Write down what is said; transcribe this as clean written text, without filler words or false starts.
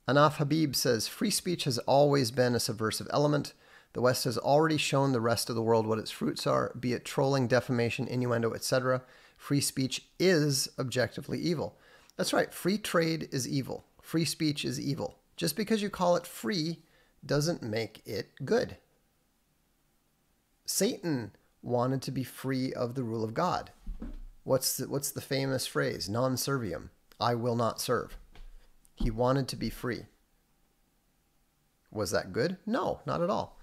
Anaf Habib says, free speech has always been a subversive element. The West has already shown the rest of the world what its fruits are, be it trolling, defamation, innuendo, etc. Free speech is objectively evil. That's right. Free trade is evil. Free speech is evil. Just because you call it free doesn't make it good. Satan wanted to be free of the rule of God. What's the famous phrase? Non serviam. I will not serve. He wanted to be free. Was that good? No, not at all.